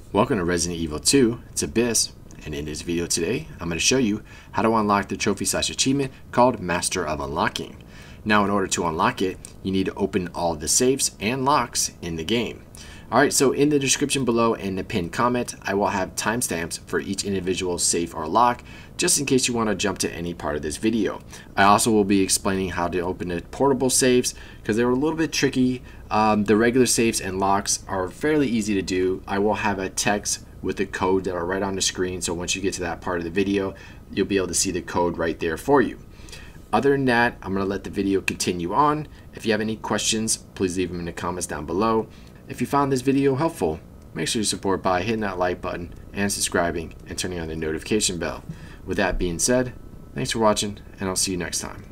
Welcome to Resident Evil 2, it's Abyss, and in this video today, I'm going to show you how to unlock the trophy/achievement called Master of Unlocking. Now in order to unlock it, you need to open all the safes and locks in the game. Alright, so in the description below and the pinned comment, I will have timestamps for each individual safe or lock, just in case you want to jump to any part of this video. I also will be explaining how to open the portable safes, because they're a little bit tricky. The regular safes and locks are fairly easy to do. I will have a text with the code that are right on the screen, so once you get to that part of the video, you'll be able to see the code right there for you. Other than that, I'm going to let the video continue on. If you have any questions, please leave them in the comments down below. If you found this video helpful, make sure you support by hitting that like button and subscribing and turning on the notification bell. With that being said, thanks for watching, and I'll see you next time.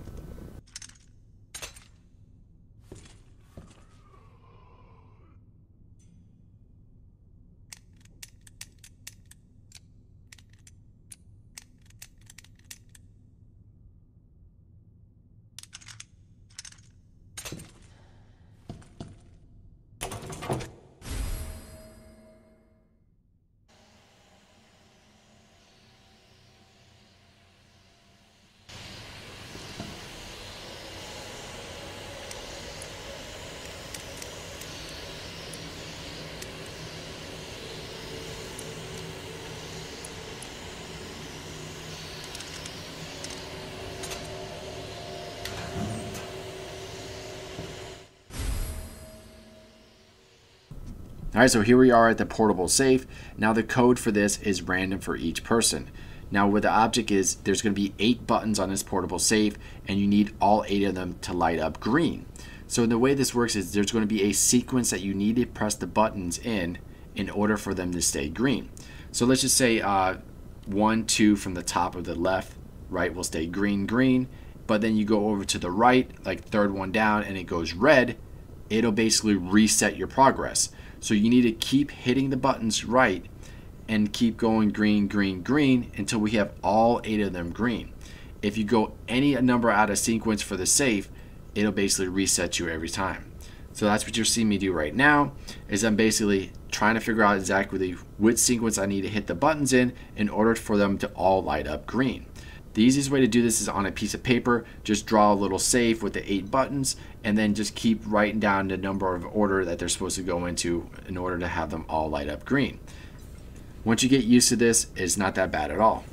Alright, so here we are at the portable safe. Now the code for this is random for each person. Now what the object is, there's going to be 8 buttons on this portable safe, and you need all 8 of them to light up green. So the way this works is there's going to be a sequence that you need to press the buttons in order for them to stay green. So let's just say 1, 2 from the top of the left, right will stay green, green, but then you go over to the right, like third one down, and it goes red. It'll basically reset your progress. So you need to keep hitting the buttons right and keep going green, green, green until we have all 8 of them green. If you go any number out of sequence for the safe, it'll basically reset you every time. So that's what you're seeing me do right now, is I'm basically trying to figure out exactly which sequence I need to hit the buttons in order for them to all light up green. The easiest way to do this is on a piece of paper. Just draw a little safe with the 8 buttons, and then just keep writing down the number of order that they're supposed to go into in order to have them all light up green. Once you get used to this, it's not that bad at all.